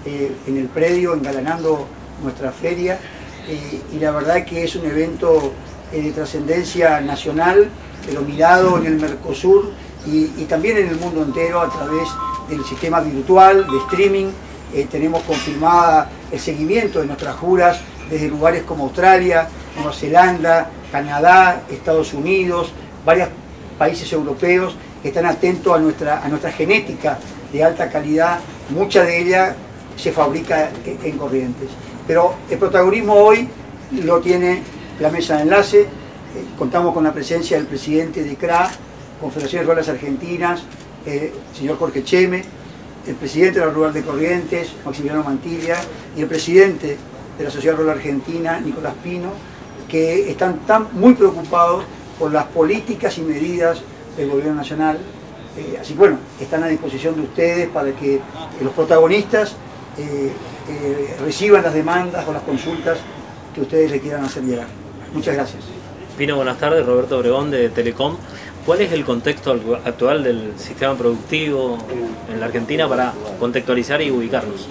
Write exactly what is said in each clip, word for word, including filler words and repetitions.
eh, en el predio engalanando nuestra feria, eh, y la verdad que es un evento eh, de trascendencia nacional, pero mirado en el Mercosur y, y también en el mundo entero a través del sistema virtual de streaming. Eh, tenemos confirmada el seguimiento de nuestras juras desde lugares como Australia, Nueva Zelanda, Canadá, Estados Unidos, varios países europeos que están atentos a nuestra, a nuestra genética de alta calidad. Mucha de ella se fabrica en, en Corrientes. Pero el protagonismo hoy lo tiene la mesa de enlace. Eh, contamos con la presencia del presidente de C R A, Confederaciones Rurales Argentinas, eh, señor Jorge Cheme, el presidente de la Rural de Corrientes, Maximiliano Mantilla, y el presidente de la Sociedad Rural Argentina, Nicolás Pino, que están tan muy preocupados por las políticas y medidas del gobierno nacional. Eh, así que bueno, están a disposición de ustedes para que eh, los protagonistas eh, eh, reciban las demandas o las consultas que ustedes le quieran hacer llegar. Muchas gracias. Pino, buenas tardes. Roberto Obregón de Telecom. ¿Cuál es el contexto actual del sistema productivo en la Argentina para contextualizar y ubicarnos?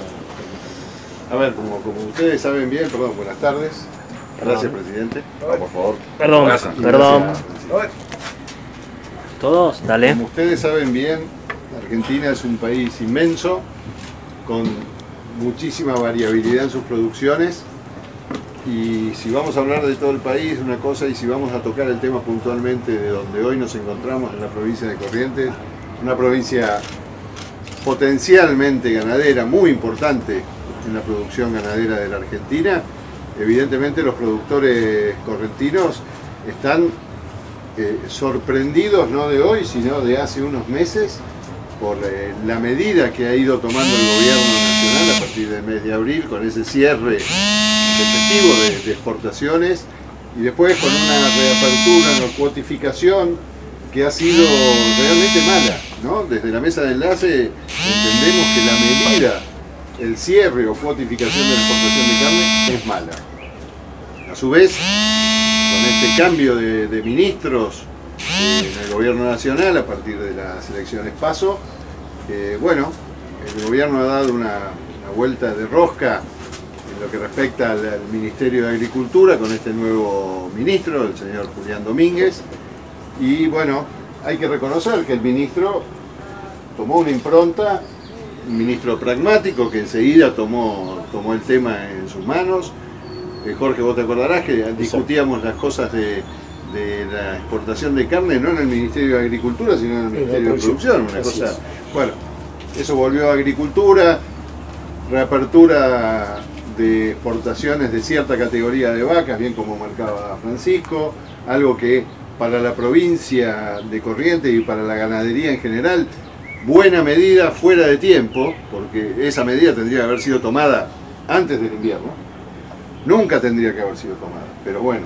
A ver, como, como ustedes saben bien, perdón, buenas tardes. Gracias, Perdón. presidente. Oh, por favor. Perdón, Gracias. perdón. Gracias. Todos, dale. Como ustedes saben bien, Argentina es un país inmenso, con muchísima variabilidad en sus producciones. Y si vamos a hablar de todo el país, una cosa, y si vamos a tocar el tema puntualmente de donde hoy nos encontramos, en la provincia de Corrientes, una provincia potencialmente ganadera, muy importante en la producción ganadera de la Argentina, evidentemente los productores correntinos están eh, sorprendidos, no de hoy, sino de hace unos meses, por eh, la medida que ha ido tomando el gobierno nacional a partir del mes de abril, con ese cierre efectivo de, de exportaciones, y después con una reapertura, una cuotificación que ha sido realmente mala, ¿no? Desde la mesa de enlace entendemos que la medida, el cierre o cuotificación de la exportación de carne es mala. A su vez, con este cambio de, de ministros eh, en el gobierno nacional a partir de las elecciones PASO, eh, bueno, el gobierno ha dado una, una vuelta de rosca en lo que respecta al, al Ministerio de Agricultura con este nuevo ministro, el señor Julián Domínguez, y bueno, hay que reconocer que el ministro tomó una impronta, un ministro pragmático que enseguida tomó, tomó el tema en sus manos. Eh, Jorge, vos te acordarás que discutíamos las cosas de, de la exportación de carne no en el Ministerio de Agricultura, sino en el Ministerio de Producción, una cosa, bueno, eso volvió a Agricultura, reapertura de exportaciones de cierta categoría de vacas, bien como marcaba Francisco, algo que para la provincia de Corrientes y para la ganadería en general, buena medida fuera de tiempo, porque esa medida tendría que haber sido tomada antes del invierno, nunca tendría que haber sido tomada, pero bueno,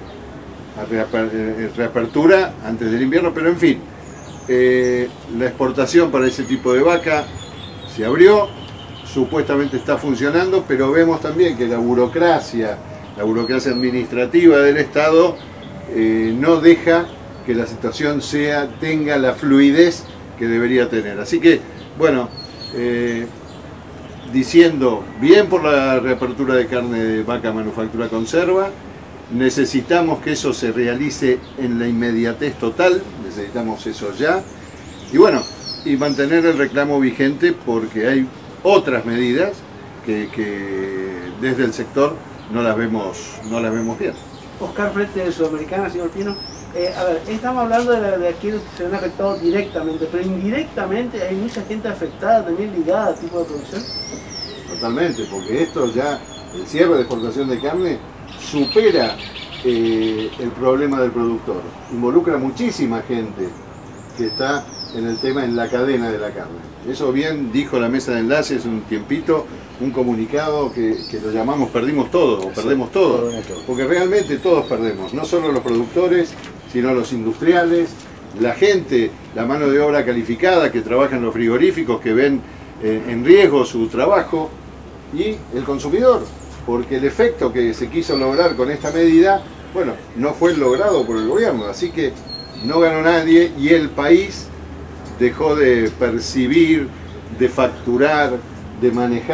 reapertura antes del invierno, pero en fin, eh, la exportación para ese tipo de vaca se abrió, supuestamente está funcionando, pero vemos también que la burocracia, la burocracia administrativa del Estado eh, no deja que la situación sea, tenga la fluidez que debería tener. Así que, bueno, eh, diciendo bien por la reapertura de carne de vaca manufactura conserva, necesitamos que eso se realice en la inmediatez total, necesitamos eso ya, y bueno, y mantener el reclamo vigente porque hay otras medidas que, que desde el sector no las vemos, no las vemos bien. Oscar, frente de Sudamericana, señor Pino. Eh, a ver, estamos hablando de, la, de aquellos que se ven afectados directamente, pero indirectamente hay mucha gente afectada también ligada al tipo de producción. Totalmente, porque esto ya, el cierre de exportación de carne, supera eh, el problema del productor. Involucra muchísima gente que está en el tema, en la cadena de la carne. Eso bien dijo la mesa de enlace hace un tiempito, un comunicado que, que lo llamamos perdimos todo, o perdemos todo, porque realmente todos perdemos, no solo los productores, sino los industriales, la gente, la mano de obra calificada que trabaja en los frigoríficos, que ven eh, en riesgo su trabajo, y el consumidor, porque el efecto que se quiso lograr con esta medida, bueno, no fue logrado por el gobierno, así que no ganó nadie y el país dejó de percibir, de facturar, de manejar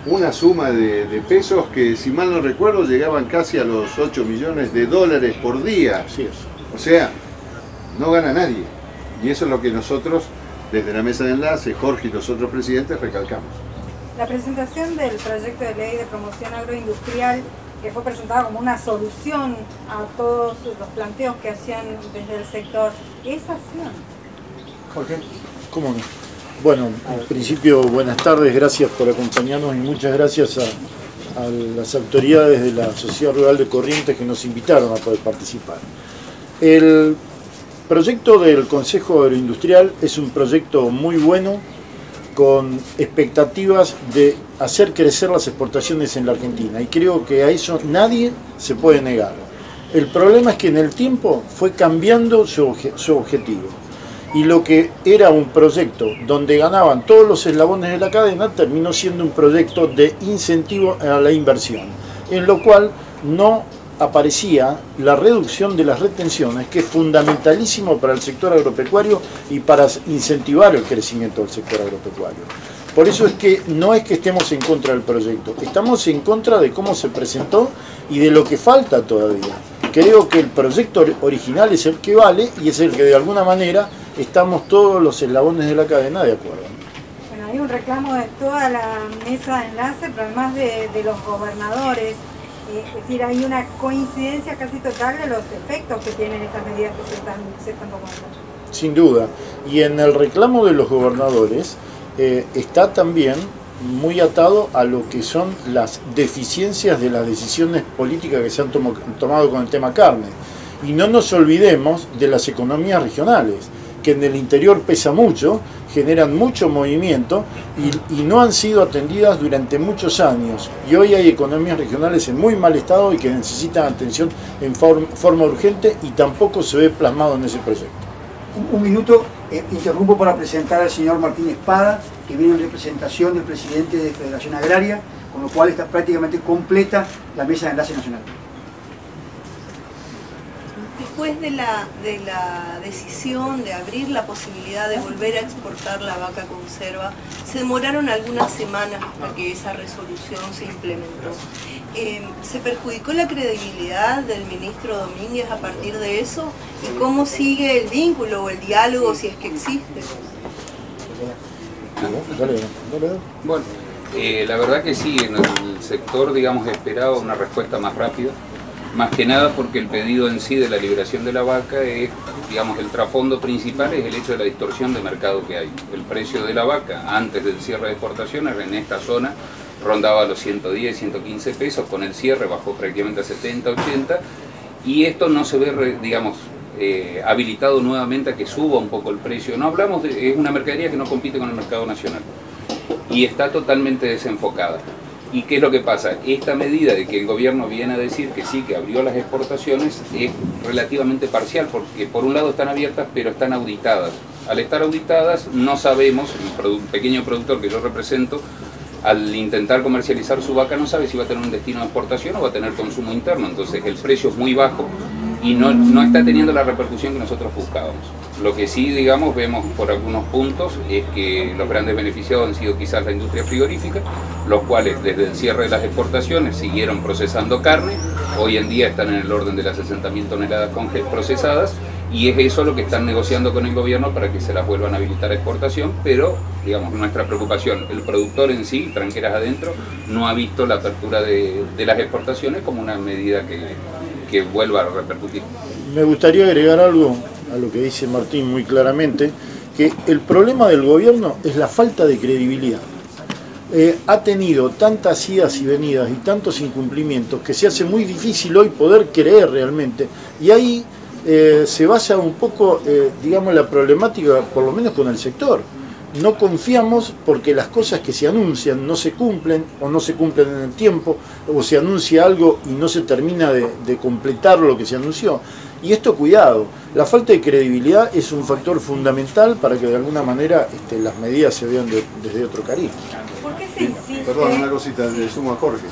una suma de, de pesos que, si mal no recuerdo, llegaban casi a los ocho millones de dólares por día. Así es. O sea, no gana nadie. Y eso es lo que nosotros, desde la mesa de enlace, Jorge y los otros presidentes, recalcamos. La presentación del proyecto de ley de promoción agroindustrial, que fue presentado como una solución a todos los planteos que hacían desde el sector, ¿es acción? Jorge. ¿Cómo no? Bueno, en principio, buenas tardes, gracias por acompañarnos y muchas gracias a, a las autoridades de la Sociedad Rural de Corrientes que nos invitaron a poder participar. El proyecto del Consejo Agroindustrial es un proyecto muy bueno, con expectativas de hacer crecer las exportaciones en la Argentina, y creo que a eso nadie se puede negar. El problema es que en el tiempo fue cambiando su, obje, su objetivo, y lo que era un proyecto donde ganaban todos los eslabones de la cadena terminó siendo un proyecto de incentivo a la inversión, en lo cual no aparecía la reducción de las retenciones, que es fundamentalísimo para el sector agropecuario y para incentivar el crecimiento del sector agropecuario. Por eso es que no es que estemos en contra del proyecto, estamos en contra de cómo se presentó y de lo que falta todavía. Creo que el proyecto original es el que vale y es el que de alguna manera estamos todos los eslabones de la cadena de acuerdo. Bueno, hay un reclamo de toda la mesa de enlace, pero además de, de los gobernadores. Es decir, hay una coincidencia casi total de los efectos que tienen estas medidas que se están, se están tomando. Sin duda. Y en el reclamo de los gobernadores eh, está también muy atado a lo que son las deficiencias de las decisiones políticas que se han tomo, tomado con el tema carne. Y no nos olvidemos de las economías regionales, que en el interior pesa mucho, generan mucho movimiento y, y no han sido atendidas durante muchos años. Y hoy hay economías regionales en muy mal estado y que necesitan atención en form, forma urgente, y tampoco se ve plasmado en ese proyecto. Un, un minuto, eh, interrumpo para presentar al señor Martín Espada, que viene en representación del presidente de Federación Agraria, con lo cual está prácticamente completa la mesa de enlace nacional. Después de la, de la decisión de abrir la posibilidad de volver a exportar la vaca conserva, se demoraron algunas semanas para que esa resolución se implementó. Eh, ¿Se perjudicó la credibilidad del ministro Domínguez a partir de eso? ¿Y cómo sigue el vínculo o el diálogo, si es que existe? Bueno, eh, la verdad que sí, en el sector, digamos, esperaba una respuesta más rápida. Más que nada porque el pedido en sí de la liberación de la vaca es, digamos, el trasfondo principal es el hecho de la distorsión de mercado que hay. El precio de la vaca antes del cierre de exportaciones en esta zona rondaba los ciento diez, ciento quince pesos, con el cierre bajó prácticamente a setenta, ochenta, y esto no se ve, digamos, eh, habilitado nuevamente a que suba un poco el precio. No hablamos de, es una mercadería que no compite con el mercado nacional y está totalmente desenfocada. ¿Y qué es lo que pasa? Esta medida de que el gobierno viene a decir que sí, que abrió las exportaciones, es relativamente parcial, porque por un lado están abiertas, pero están auditadas. Al estar auditadas, no sabemos, el pequeño productor que yo represento, al intentar comercializar su vaca, no sabe si va a tener un destino de exportación o va a tener consumo interno. Entonces el precio es muy bajo y no, no está teniendo la repercusión que nosotros buscábamos. Lo que sí, digamos, vemos por algunos puntos es que los grandes beneficiados han sido quizás la industria frigorífica, los cuales desde el cierre de las exportaciones siguieron procesando carne, hoy en día están en el orden de las sesenta mil toneladas procesadas, y es eso lo que están negociando con el gobierno para que se las vuelvan a habilitar a exportación, pero, digamos, nuestra preocupación, el productor en sí, tranqueras adentro, no ha visto la apertura de, de las exportaciones como una medida que, que vuelva a repercutir. Me gustaría agregar algo a lo que dice Martín muy claramente, que el problema del gobierno es la falta de credibilidad. Eh, ha tenido tantas idas y venidas y tantos incumplimientos que se hace muy difícil hoy poder creer realmente, y ahí eh, se basa un poco, eh, digamos, la problemática, por lo menos con el sector. No confiamos porque las cosas que se anuncian no se cumplen, o no se cumplen en el tiempo, o se anuncia algo y no se termina de, de completar lo que se anunció. Y esto, cuidado, la falta de credibilidad es un factor fundamental para que de alguna manera este, las medidas se vean de, desde otro cariz. ¿Por qué se insiste? Perdón, una cosita, le sumo a Jorge.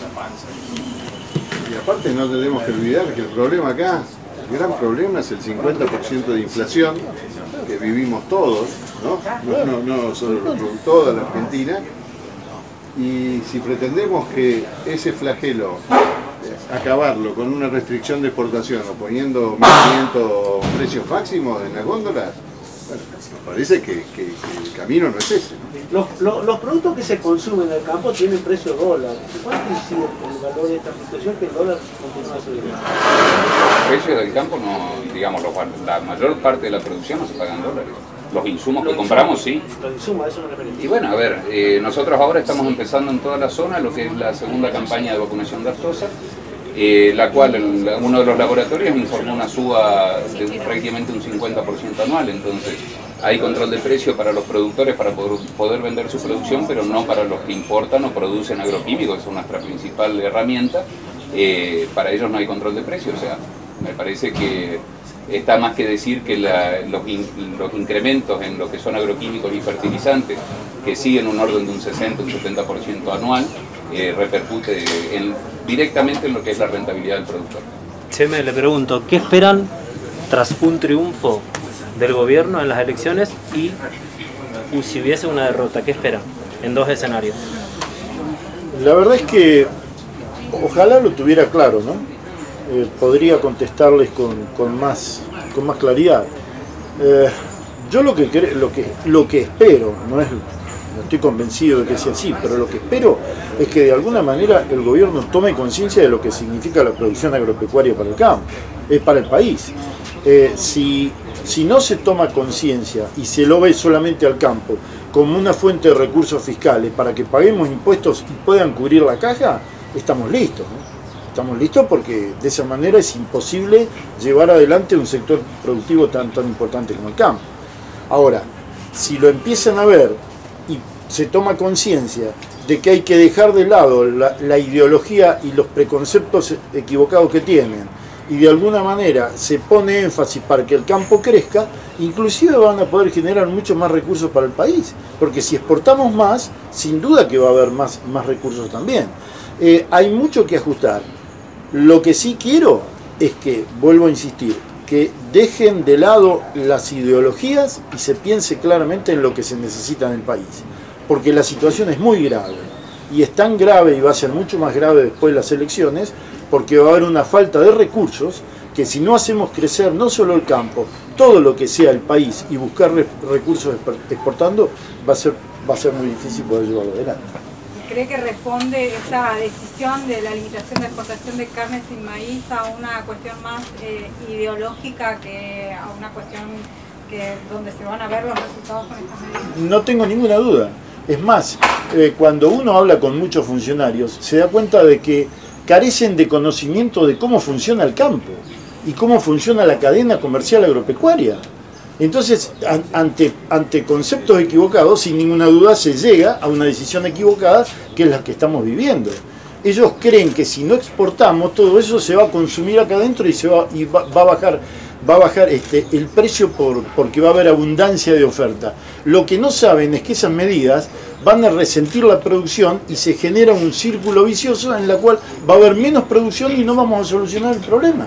Y aparte no tenemos que olvidar que el problema acá, el gran problema es el cincuenta por ciento de inflación que vivimos todos, ¿no? No, no, no solo toda la Argentina, Y si pretendemos que ese flagelo eh, acabarlo con una restricción de exportación o poniendo mil quinientos precios máximos en las góndolas, bueno, nos parece que, que, que el camino no es ese, ¿no? Los, los, los productos que se consumen en el campo tienen precio dólar. ¿Cuánto incide el valor de esta fluctuación que el dólar continúa subiendo? El precio del campo, no, digamos, los, la mayor parte de la producción no se paga en dólares. Los insumos Los que compramos, insumos, sí. Los insumos, a eso me refería. Y bueno, a ver, eh, nosotros ahora estamos empezando en toda la zona lo que es la segunda campaña de vacunación de aftosa, eh, la cual el, uno de los laboratorios informó una suba de un, prácticamente un cincuenta por ciento anual, entonces hay control de precio para los productores para poder, poder vender su producción, pero no para los que importan o producen agroquímicos, que es nuestra principal herramienta. Eh, para ellos no hay control de precio, o sea, me parece que está más que decir que la, los, in, los incrementos en lo que son agroquímicos y fertilizantes, que siguen un orden de un sesenta, un setenta por ciento anual, eh, repercute en, directamente en lo que es la rentabilidad del productor. Cheme, le pregunto, ¿qué esperan tras un triunfo del gobierno en las elecciones y, y si hubiese una derrota? ¿Qué esperan en dos escenarios? La verdad es que ojalá lo tuviera claro, ¿no? Eh, podría contestarles con, con, más, con más claridad. Eh, yo lo que, lo, que, lo que espero, no, es, no estoy convencido de que sea así, pero lo que espero es que de alguna manera el gobierno tome conciencia de lo que significa la producción agropecuaria para el campo, eh, para el país. Eh, si, si no se toma conciencia y se lo ve solamente al campo como una fuente de recursos fiscales para que paguemos impuestos y puedan cubrir la caja, estamos listos, ¿no? Estamos listos porque de esa manera es imposible llevar adelante un sector productivo tan, tan importante como el campo. Ahora, si lo empiezan a ver y se toma conciencia de que hay que dejar de lado la, la ideología y los preconceptos equivocados que tienen, y de alguna manera se pone énfasis para que el campo crezca, inclusive van a poder generar mucho más recursos para el país, porque si exportamos más, sin duda que va a haber más, más recursos también. Eh, hay mucho que ajustar. Lo que sí quiero es que, vuelvo a insistir, que dejen de lado las ideologías y se piense claramente en lo que se necesita en el país, porque la situación es muy grave, y es tan grave y va a ser mucho más grave después de las elecciones, porque va a haber una falta de recursos que si no hacemos crecer no solo el campo, todo lo que sea el país y buscar recursos exportando, va a ser, va a ser muy difícil poder llevarlo adelante. ¿Cree que responde esta decisión de la limitación de exportación de carne sin maíz a una cuestión más eh, ideológica que a una cuestión que donde se van a ver los resultados con estas medidas? No tengo ninguna duda. Es más, eh, cuando uno habla con muchos funcionarios, se da cuenta de que carecen de conocimiento de cómo funciona el campo y cómo funciona la cadena comercial agropecuaria. Entonces, ante, ante conceptos equivocados, sin ninguna duda se llega a una decisión equivocada, que es la que estamos viviendo. Ellos creen que si no exportamos, todo eso se va a consumir acá adentro y, se va, y va, va a bajar, va a bajar este, el precio por, porque va a haber abundancia de oferta. Lo que no saben es que esas medidas van a resentir la producción y se genera un círculo vicioso en el cual va a haber menos producción y no vamos a solucionar el problema.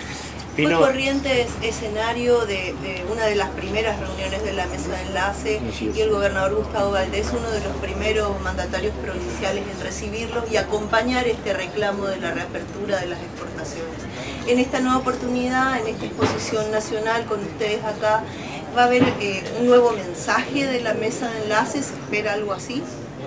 Fue Corrientes escenario de, de una de las primeras reuniones de la mesa de enlace y el gobernador Gustavo Valdés, uno de los primeros mandatarios provinciales en recibirlos y acompañar este reclamo de la reapertura de las exportaciones. En esta nueva oportunidad, en esta exposición nacional con ustedes acá, ¿va a haber eh, un nuevo mensaje de la mesa de enlace? ¿Se espera algo así?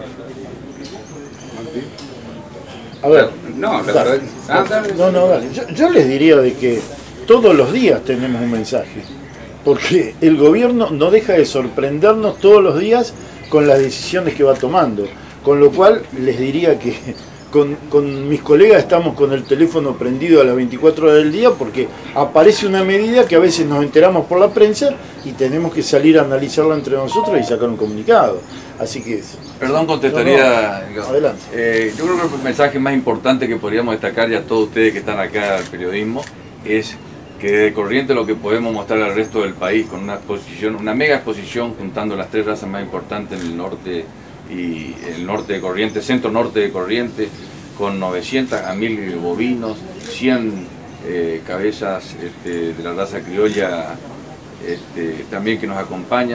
A ver, no, la verdad, ah, dale, no, no, dale. Yo, yo les diría de que todos los días tenemos un mensaje, porque el gobierno no deja de sorprendernos todos los días con las decisiones que va tomando, con lo cual les diría que con, con mis colegas estamos con el teléfono prendido a las veinticuatro horas del día, porque aparece una medida que a veces nos enteramos por la prensa y tenemos que salir a analizarla entre nosotros y sacar un comunicado. Así que... Perdón, contestaría... No, no. Adelante. Eh, yo creo que el mensaje más importante que podríamos destacar, ya todos ustedes que están acá al periodismo, es que de Corrientes lo que podemos mostrar al resto del país con una exposición, una mega exposición juntando las tres razas más importantes en el norte y el norte de Corrientes, centro norte de Corrientes, con novecientos a mil bovinos, cien eh, cabezas este, de la raza criolla este, también que nos acompañan.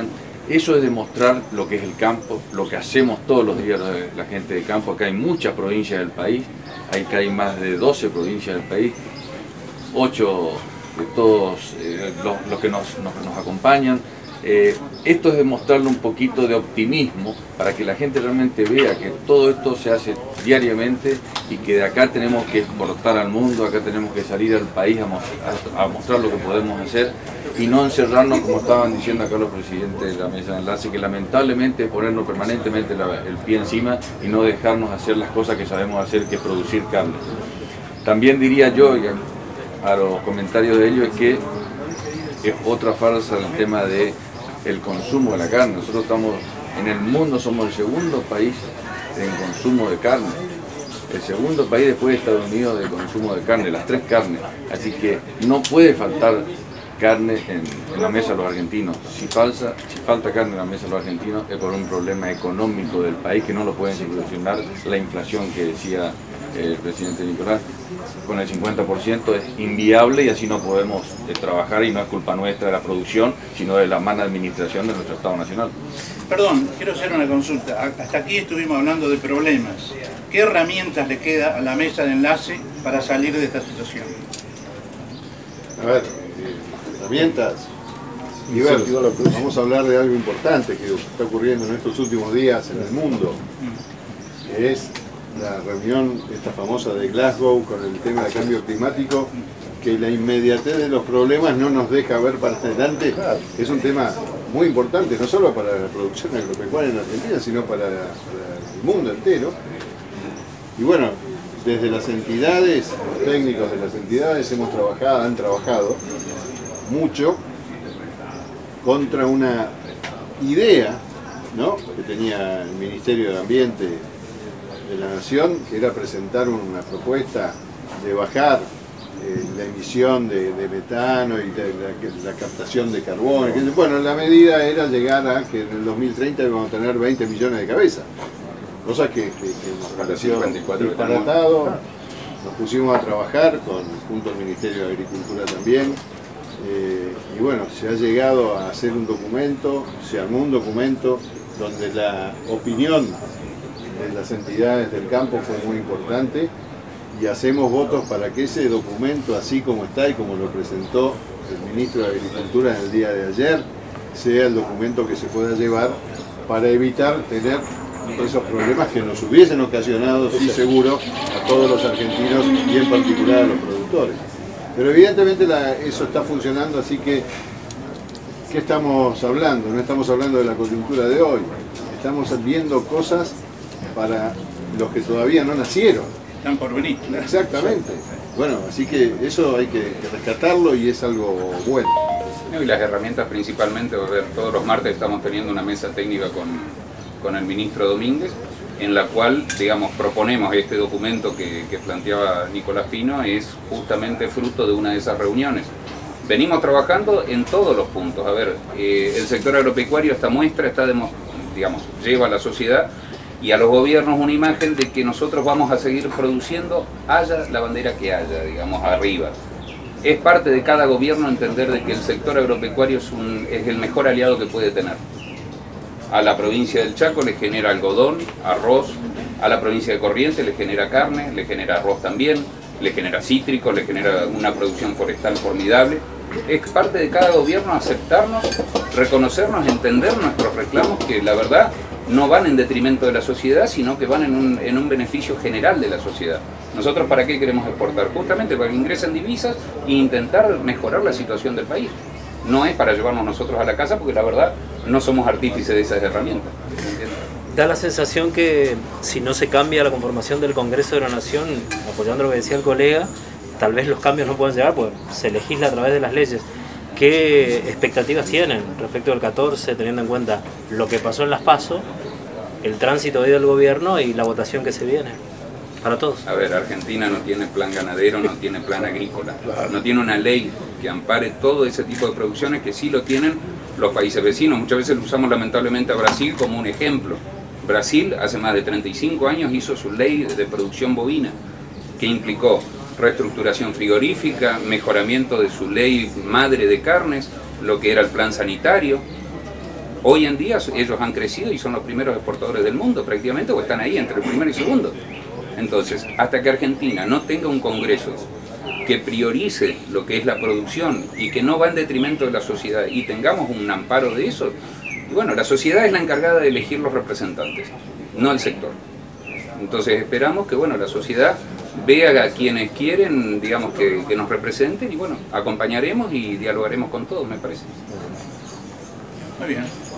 Eso es demostrar lo que es el campo, lo que hacemos todos los días la gente de campo. Acá hay muchas provincias del país, acá hay más de doce provincias del país, ocho de todos eh, los, los que nos, nos, nos acompañan. Eh, esto es demostrarle un poquito de optimismo para que la gente realmente vea que todo esto se hace diariamente y que de acá tenemos que exportar al mundo, acá tenemos que salir al país a, a, a mostrar lo que podemos hacer y no encerrarnos, como estaban diciendo acá los presidentes de la mesa de enlace, que lamentablemente ponernos permanentemente la, el pie encima y no dejarnos hacer las cosas que sabemos hacer, que es producir carne. También diría yo, y a, a los comentarios de ellos, es que es otra farsa el tema de el consumo de la carne. Nosotros estamos en el mundo, somos el segundo país en consumo de carne, el segundo país después de Estados Unidos de consumo de carne, las tres carnes, así que no puede faltar carne en, en la mesa de los argentinos. Si, falsa, si falta carne en la mesa de los argentinos es por un problema económico del país que no lo pueden solucionar. La inflación que decía el presidente Nicolás, con el cincuenta por ciento es inviable y así no podemos eh, trabajar, y no es culpa nuestra de la producción, sino de la mala administración de nuestro Estado Nacional. Perdón, quiero hacer una consulta. Hasta aquí estuvimos hablando de problemas. ¿Qué herramientas le queda a la mesa de enlace para salir de esta situación? A ver, herramientas. Y ver, vamos a hablar de algo importante que está ocurriendo en estos últimos días en el mundo, que es la reunión esta famosa de Glasgow con el tema del cambio climático, que la inmediatez de los problemas no nos deja ver para adelante. Es un tema muy importante, no solo para la producción agropecuaria en Argentina, sino para, para el mundo entero. Y bueno, desde las entidades, los técnicos de las entidades hemos trabajado, han trabajado mucho contra una idea, ¿no?, que tenía el Ministerio de Ambiente de la Nación, que era presentar una propuesta de bajar eh, la emisión de, de metano y de la, la captación de carbón. Bueno, la medida era llegar a que en el dos mil treinta íbamos a tener veinte millones de cabezas, cosa que, que, que nos pareció disparatado. Nos pusimos a trabajar con, junto al Ministerio de Agricultura también, eh, y bueno, se ha llegado a hacer un documento, se armó un documento donde la opinión de las entidades del campo fue muy importante, y hacemos votos para que ese documento, así como está y como lo presentó el Ministro de Agricultura en el día de ayer, sea el documento que se pueda llevar para evitar tener esos problemas que nos hubiesen ocasionado, sí, seguro, a todos los argentinos y en particular a los productores. Pero evidentemente la, eso está funcionando, así que ¿qué estamos hablando? No estamos hablando de la coyuntura de hoy, estamos viendo cosas para los que todavía no nacieron. Están por venir. Exactamente. Bueno, así que eso hay que, que rescatarlo y es algo bueno. Y las herramientas principalmente, todos los martes estamos teniendo una mesa técnica con, con el ministro Domínguez, en la cual, digamos, proponemos este documento que, que planteaba Nicolás Pino, es justamente fruto de una de esas reuniones. Venimos trabajando en todos los puntos. A ver, eh, el sector agropecuario, esta muestra, está, digamos, lleva a la sociedad y a los gobiernos una imagen de que nosotros vamos a seguir produciendo, haya la bandera que haya, digamos, arriba. Es parte de cada gobierno entender de que el sector agropecuario es, un, es el mejor aliado que puede tener. A la provincia del Chaco le genera algodón, arroz, a la provincia de Corrientes le genera carne, le genera arroz también, le genera cítricos, le genera una producción forestal formidable. Es parte de cada gobierno aceptarnos, reconocernos, entender nuestros reclamos, que la verdad no van en detrimento de la sociedad, sino que van en un, en un beneficio general de la sociedad. ¿Nosotros para qué queremos exportar? Justamente para que ingresen divisas e intentar mejorar la situación del país. No es para llevarnos nosotros a la casa, porque la verdad no somos artífices de esas herramientas. Da la sensación que si no se cambia la conformación del Congreso de la Nación, apoyando lo que decía el colega, tal vez los cambios no puedan llegar, pues se legisla a través de las leyes. ¿Qué expectativas tienen respecto del catorce, teniendo en cuenta lo que pasó en las PASO, el tránsito hoy del gobierno y la votación que se viene? Para todos. A ver, Argentina no tiene plan ganadero, no tiene plan agrícola, no tiene una ley que ampare todo ese tipo de producciones que sí lo tienen los países vecinos. Muchas veces usamos lamentablemente a Brasil como un ejemplo. Brasil hace más de treinta y cinco años hizo su ley de producción bovina, que implicó reestructuración frigorífica, mejoramiento de su ley madre de carnes, lo que era el plan sanitario. Hoy en día ellos han crecido y son los primeros exportadores del mundo prácticamente, o están ahí entre el primero y segundo. Entonces, hasta que Argentina no tenga un Congreso que priorice lo que es la producción y que no va en detrimento de la sociedad y tengamos un amparo de eso, y bueno, la sociedad es la encargada de elegir los representantes, no el sector. Entonces esperamos que bueno, la sociedad vea a quienes quieren, digamos, que, que nos representen y bueno, acompañaremos y dialogaremos con todos, me parece. Muy bien.